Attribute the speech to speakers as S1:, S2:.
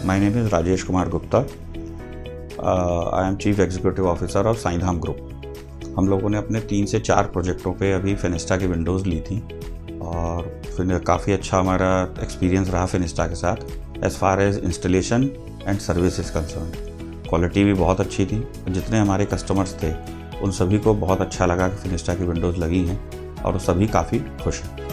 S1: My name is Rajesh Gupta. I am Chief Executive Officer of Dham Group. हम लोगों ने अपने 3 से 4 प्रोजेक्टों पे अभी फेनेस्टा की विंडोज़ ली थी और फिर काफ़ी अच्छा हमारा एक्सपीरियंस रहा फेनेस्टा के साथ as far as installation and service is concern. Quality भी बहुत अच्छी थी। जितने हमारे कस्टमर्स थे उन सभी को बहुत अच्छा लगा कि फेनेस्टा की विंडोज़ लगी हैं और सभी काफ़ी खुश हैं।